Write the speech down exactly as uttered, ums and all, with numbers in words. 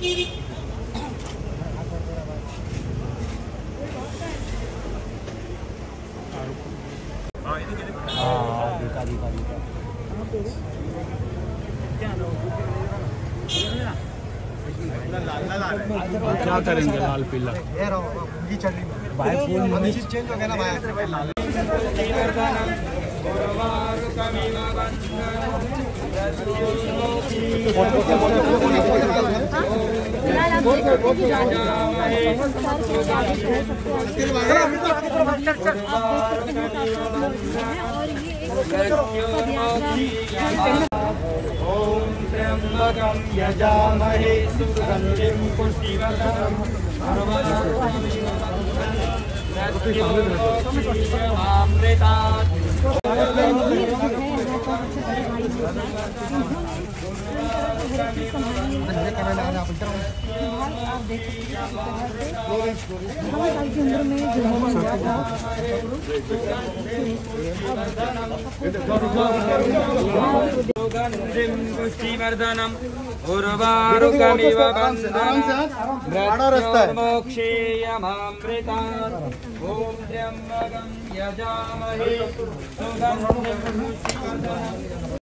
क्या करेंगे लाल पीला भाई फूल चेंज हो गया ना भाई। ओम त्र्यंबकं यजामहे सुगंधिं पुष्टिवर्धनम् पुष्टिवर्धनम् उर्वारुकमिव बन्धनं मोक्षेयमामृतात्। ओम त्र्यंबकं यजामहे सुगंधिं पुष्टिवर्धनम्।